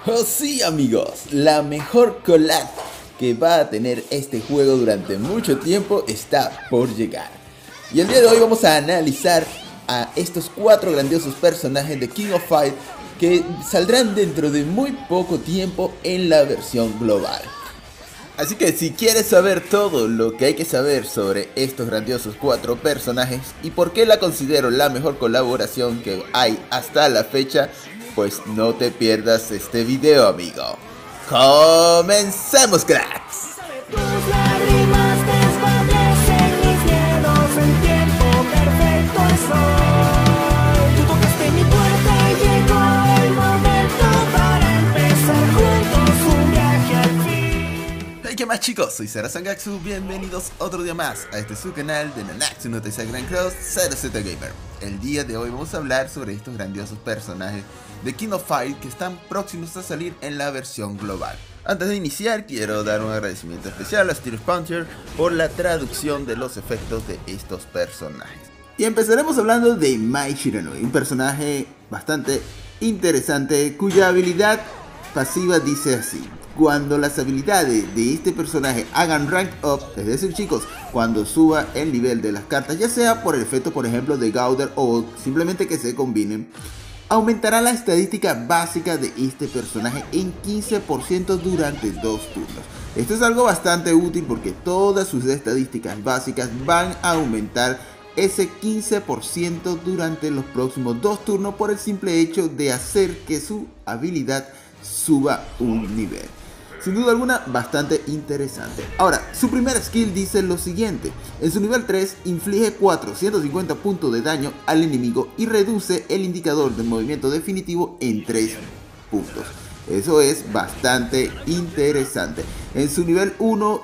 Oh sí amigos, la mejor collab que va a tener este juego durante mucho tiempo está por llegar. Y el día de hoy vamos a analizar a estos 4 grandiosos personajes de King of Fight que saldrán dentro de muy poco tiempo en la versión global. Así que si quieres saber todo lo que hay que saber sobre estos grandiosos 4 personajes y por qué la considero la mejor colaboración que hay hasta la fecha, pues no te pierdas este video, amigo. ¡Comencemos, cracks! Tus lágrimas desvanecen mis miedos, el tiempo perfecto es hoy. Tú tocaste mi puerta y llegó el momento para empezar juntos un viaje al fin. Hey, ¿qué más, chicos? Soy Sara Sangatsu, bienvenidos otro día más a este su canal de Nanatsu no Taizai Grand Cross 0Z Gamer. El día de hoy vamos a hablar sobre estos grandiosos personajes de King of Fight que están próximos a salir en la versión global. Antes de iniciar, quiero dar un agradecimiento especial a Steel Puncher por la traducción de los efectos de estos personajes. Y empezaremos hablando de Mai Shiranui, un personaje bastante interesante cuya habilidad pasiva dice así: cuando las habilidades de este personaje hagan rank up, es decir chicos, cuando suba el nivel de las cartas, ya sea por el efecto por ejemplo de Gowder o simplemente que se combinen, aumentará la estadística básica de este personaje en 15% durante 2 turnos. Esto es algo bastante útil porque todas sus estadísticas básicas van a aumentar ese 15% durante los próximos 2 turnos por el simple hecho de hacer que su habilidad suba un nivel. Sin duda alguna, bastante interesante. Ahora, su primer skill dice lo siguiente: en su nivel 3, inflige 450 puntos de daño al enemigo y reduce el indicador de movimiento definitivo en 3 puntos. Eso es bastante interesante. En su nivel 1,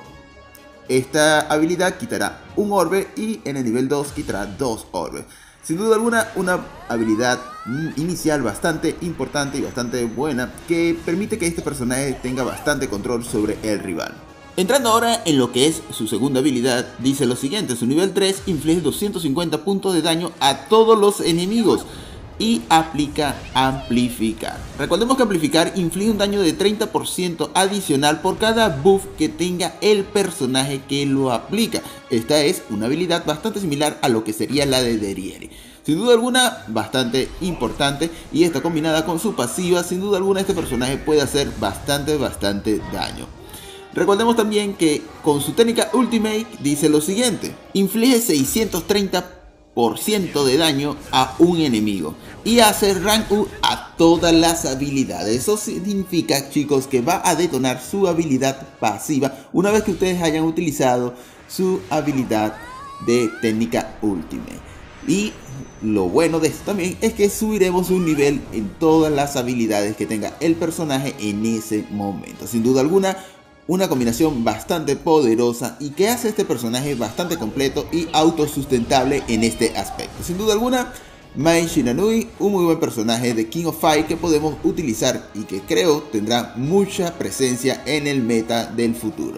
esta habilidad quitará un orbe y en el nivel 2 quitará 2 orbes. Sin duda alguna, una habilidad inicial bastante importante y bastante buena que permite que este personaje tenga bastante control sobre el rival. Entrando ahora en lo que es su segunda habilidad, dice lo siguiente: su nivel 3 inflige 250 puntos de daño a todos los enemigos y aplica amplificar. Recordemos que amplificar inflige un daño de 30% adicional por cada buff que tenga el personaje que lo aplica. Esta es una habilidad bastante similar a lo que sería la de Derieri. Sin duda alguna, bastante importante, y esta combinada con su pasiva, sin duda alguna este personaje puede hacer bastante daño. Recordemos también que con su técnica Ultimate dice lo siguiente: inflige 630% de daño a un enemigo y hace rank up a todas las habilidades. Eso significa, chicos, que va a detonar su habilidad pasiva una vez que ustedes hayan utilizado su habilidad de técnica Ultimate. Y lo bueno de esto también es que subiremos un nivel en todas las habilidades que tenga el personaje en ese momento. Sin duda alguna, una combinación bastante poderosa y que hace este personaje bastante completo y autosustentable en este aspecto. Sin duda alguna, Mai Shiranui, un muy buen personaje de King of Fight que podemos utilizar y que creo tendrá mucha presencia en el meta del futuro.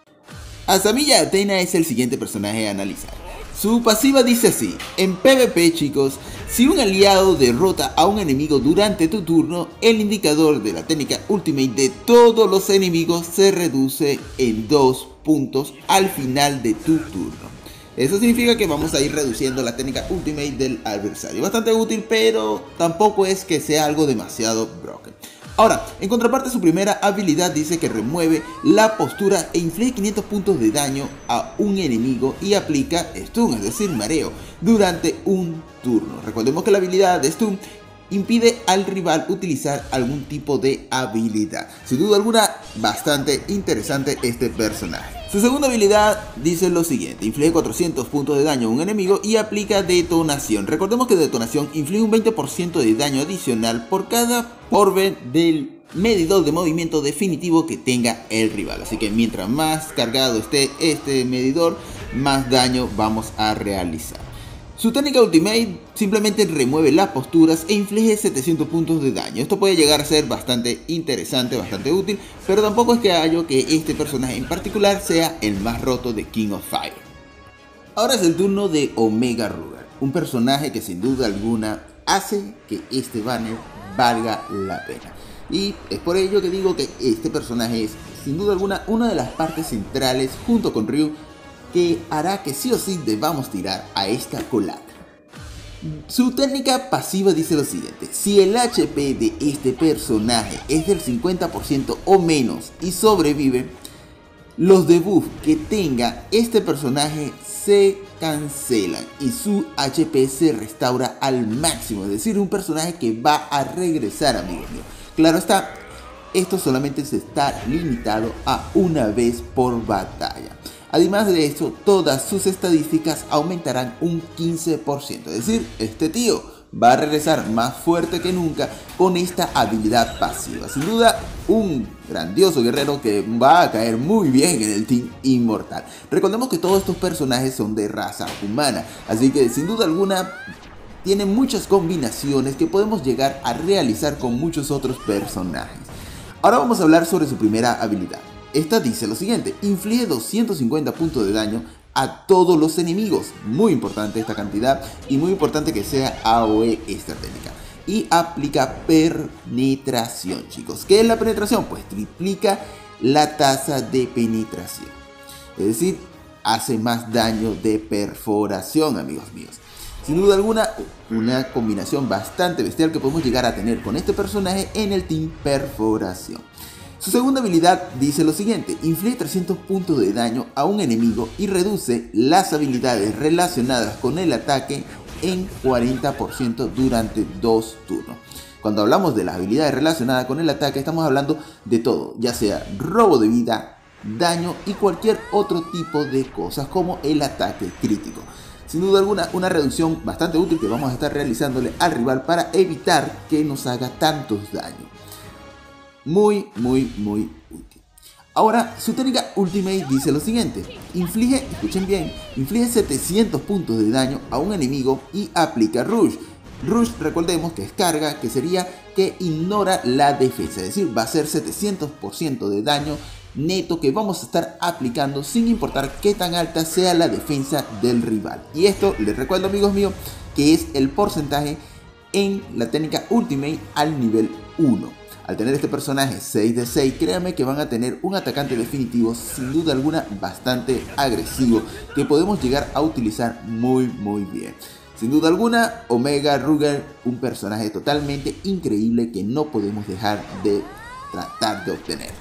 Asamiya Athena es el siguiente personaje a analizar. Su pasiva dice así: en PvP, chicos, si un aliado derrota a un enemigo durante tu turno, el indicador de la técnica Ultimate de todos los enemigos se reduce en 2 puntos al final de tu turno. Eso significa que vamos a ir reduciendo la técnica Ultimate del adversario. Bastante útil, pero tampoco es que sea algo demasiado broken. Ahora, en contraparte, su primera habilidad dice que remueve la postura e inflige 500 puntos de daño a un enemigo y aplica stun, es decir, mareo, durante un turno. Recordemos que la habilidad de stun impide al rival utilizar algún tipo de habilidad. Sin duda alguna, bastante interesante este personaje. Su segunda habilidad dice lo siguiente: inflige 400 puntos de daño a un enemigo y aplica detonación. Recordemos que detonación inflige un 20% de daño adicional por cada orbe del medidor de movimiento definitivo que tenga el rival. Así que mientras más cargado esté este medidor, más daño vamos a realizar. Su técnica Ultimate simplemente remueve las posturas e inflige 700 puntos de daño. Esto puede llegar a ser bastante interesante, bastante útil, pero tampoco es que hallo que este personaje en particular sea el más roto de King of Fire. Ahora es el turno de Omega Rugal, un personaje que sin duda alguna hace que este banner valga la pena. Y es por ello que digo que este personaje es, sin duda alguna, una de las partes centrales junto con Ryu que hará que sí o sí debamos tirar a esta colaca. Su técnica pasiva dice lo siguiente: si el HP de este personaje es del 50% o menos y sobrevive, los debuffs que tenga este personaje se cancelan y su HP se restaura al máximo, es decir, un personaje que va a regresar, amigos míos. Claro está, esto solamente se está limitado a una vez por batalla. Además de esto, todas sus estadísticas aumentarán un 15%, es decir, este tío va a regresar más fuerte que nunca con esta habilidad pasiva. Sin duda, un grandioso guerrero que va a caer muy bien en el Team Inmortal. Recordemos que todos estos personajes son de raza humana, así que sin duda alguna tiene muchas combinaciones que podemos llegar a realizar con muchos otros personajes. Ahora vamos a hablar sobre su primera habilidad. Esta dice lo siguiente: inflige 250 puntos de daño a todos los enemigos. Muy importante esta cantidad y muy importante que sea AOE esta técnica. Y aplica penetración, chicos. ¿Qué es la penetración? Pues triplica la tasa de penetración. Es decir, hace más daño de perforación, amigos míos. Sin duda alguna, una combinación bastante bestial que podemos llegar a tener con este personaje en el Team Perforación. Su segunda habilidad dice lo siguiente: inflige 300 puntos de daño a un enemigo y reduce las habilidades relacionadas con el ataque en 40% durante 2 turnos. Cuando hablamos de las habilidades relacionadas con el ataque, estamos hablando de todo, ya sea robo de vida, daño y cualquier otro tipo de cosas como el ataque crítico. Sin duda alguna, una reducción bastante útil que vamos a estar realizándole al rival para evitar que nos haga tantos daños. Muy útil. Ahora, su técnica Ultimate dice lo siguiente: inflige, escuchen bien, inflige 700 puntos de daño a un enemigo y aplica Rush. Rush, recordemos que es carga, que sería que ignora la defensa, es decir, va a ser 700% de daño neto que vamos a estar aplicando sin importar qué tan alta sea la defensa del rival. Y esto les recuerdo, amigos míos, que es el porcentaje en la técnica Ultimate al nivel 1. Al tener este personaje 6 de 6, créanme que van a tener un atacante definitivo sin duda alguna bastante agresivo que podemos llegar a utilizar muy bien. Sin duda alguna, Omega Ruger, un personaje totalmente increíble que no podemos dejar de tratar de obtener.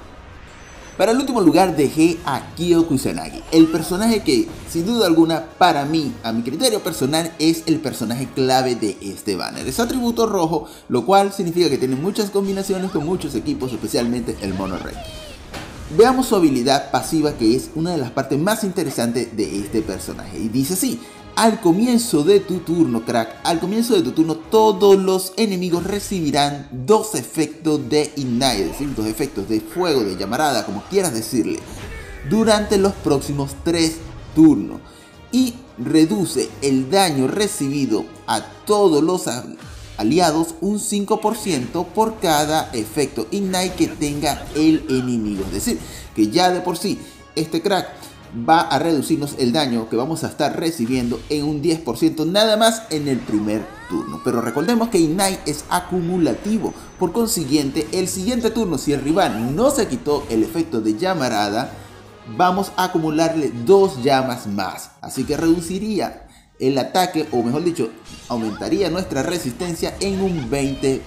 Para el último lugar dejé a Kyo Kusanagi, el personaje que sin duda alguna para mí, a mi criterio personal, es el personaje clave de este banner. Es atributo rojo, lo cual significa que tiene muchas combinaciones con muchos equipos, especialmente el Mono Rey. Veamos su habilidad pasiva, que es una de las partes más interesantes de este personaje, y dice así: al comienzo de tu turno, crack, al comienzo de tu turno, todos los enemigos recibirán 2 efectos de Ignite, es decir, 2 efectos de fuego, de llamarada, como quieras decirle, durante los próximos 3 turnos. Y reduce el daño recibido a todos los aliados un 5% por cada efecto Ignite que tenga el enemigo. Es decir, que ya de por sí, este crack va a reducirnos el daño que vamos a estar recibiendo en un 10% nada más en el primer turno. Pero recordemos que Ignite es acumulativo, por consiguiente el siguiente turno, si el rival no se quitó el efecto de llamarada, vamos a acumularle 2 llamas más, así que reduciría el ataque, o mejor dicho, aumentaría nuestra resistencia en un 20%.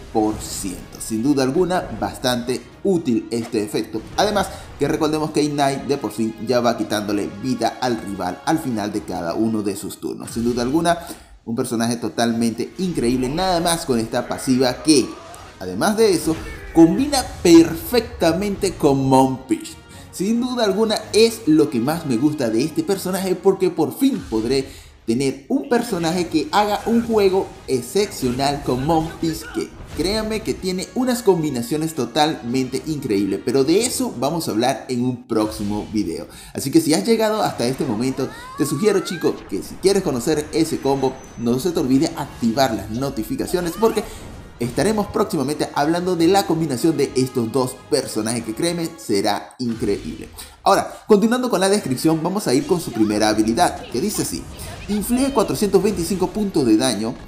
Sin duda alguna, bastante útil este efecto. Además, que recordemos que Ignite de por sí ya va quitándole vida al rival al final de cada uno de sus turnos. Sin duda alguna, un personaje totalmente increíble, nada más con esta pasiva que, además de eso, combina perfectamente con Monfish. Sin duda alguna, es lo que más me gusta de este personaje, porque por fin podré tener un personaje que haga un juego excepcional con Monfish, que créanme que tiene unas combinaciones totalmente increíbles, pero de eso vamos a hablar en un próximo video. Así que si has llegado hasta este momento, te sugiero, chico, que si quieres conocer ese combo, no se te olvide activar las notificaciones, porque estaremos próximamente hablando de la combinación de estos 2 personajes que, créeme, será increíble. Ahora, continuando con la descripción, vamos a ir con su primera habilidad, que dice así: inflige 425 puntos de daño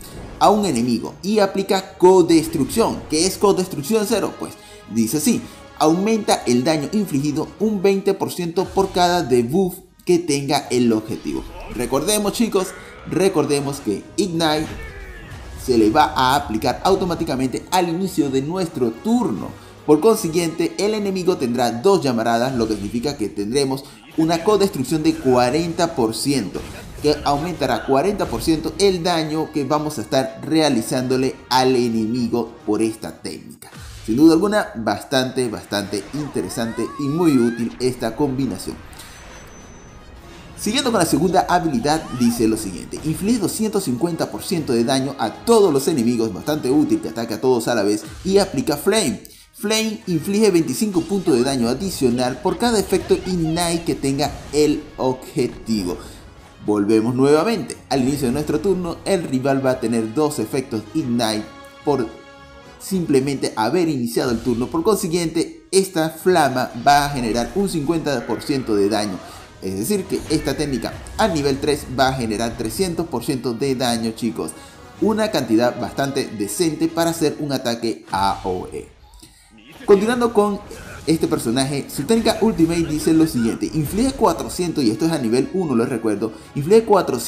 a un enemigo y aplica codestrucción. ¿Qué es codestrucción 0? Pues dice así: aumenta el daño infligido un 20% por cada debuff que tenga el objetivo. Recordemos, chicos, recordemos que Ignite se le va a aplicar automáticamente al inicio de nuestro turno. Por consiguiente, el enemigo tendrá 2 llamaradas, lo que significa que tendremos una codestrucción de 40%, que aumentará 40% el daño que vamos a estar realizándole al enemigo por esta técnica. Sin duda alguna, bastante interesante y muy útil esta combinación. Siguiendo con la segunda habilidad, dice lo siguiente: inflige 250% de daño a todos los enemigos, bastante útil, que ataca a todos a la vez, y aplica Flame. Flame inflige 25 puntos de daño adicional por cada efecto Ignite que tenga el objetivo. Volvemos nuevamente, al inicio de nuestro turno el rival va a tener 2 efectos Ignite por simplemente haber iniciado el turno. Por consiguiente, esta flama va a generar un 50% de daño. Es decir que esta técnica a nivel 3 va a generar 300% de daño, chicos. Una cantidad bastante decente para hacer un ataque AOE. Continuando con este personaje, su técnica Ultimate dice lo siguiente: inflige 400, y esto es a nivel 1, les recuerdo, inflige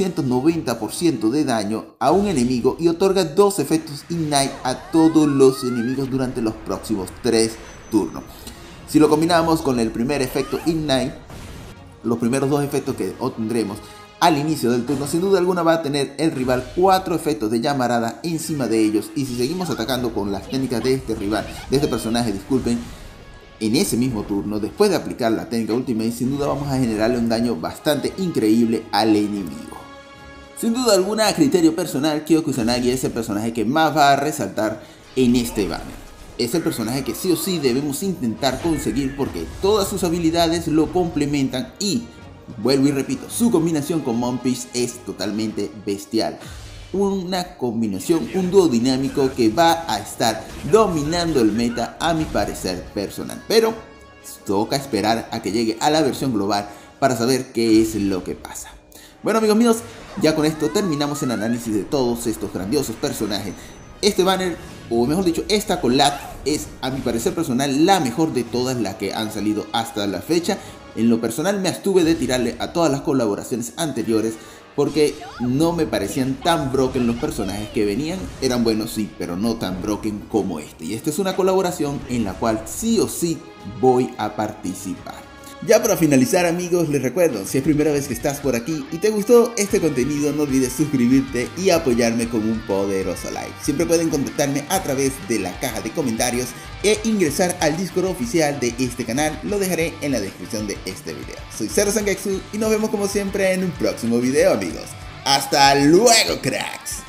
490% de daño a un enemigo y otorga 2 efectos Ignite a todos los enemigos durante los próximos 3 turnos. Si lo combinamos con el primer efecto Ignite, los primeros 2 efectos que obtendremos al inicio del turno, sin duda alguna va a tener el rival 4 efectos de llamarada encima de ellos. Y si seguimos atacando con las técnicas de este rival, de este personaje, disculpen, en ese mismo turno, después de aplicar la técnica Ultimate, sin duda vamos a generarle un daño bastante increíble al enemigo. Sin duda alguna, a criterio personal, Kyo Kusanagi es el personaje que más va a resaltar en este banner. Es el personaje que sí o sí debemos intentar conseguir, porque todas sus habilidades lo complementan y, vuelvo y repito, su combinación con Monpiece es totalmente bestial. Una combinación, un dúo dinámico que va a estar dominando el meta a mi parecer personal. Pero toca esperar a que llegue a la versión global para saber qué es lo que pasa. Bueno, amigos míos, ya con esto terminamos el análisis de todos estos grandiosos personajes. Este banner, o mejor dicho, esta collab es a mi parecer personal la mejor de todas las que han salido hasta la fecha. En lo personal me abstuve de tirarle a todas las colaboraciones anteriores porque no me parecían tan broken los personajes que venían. Eran buenos sí, pero no tan broken como este. Y esta es una colaboración en la cual sí o sí voy a participar. Ya para finalizar, amigos, les recuerdo, si es primera vez que estás por aquí y te gustó este contenido, no olvides suscribirte y apoyarme con un poderoso like. Siempre pueden contactarme a través de la caja de comentarios e ingresar al Discord oficial de este canal, lo dejaré en la descripción de este video. Soy Zero Zangetsu y nos vemos como siempre en un próximo video, amigos. ¡Hasta luego, cracks!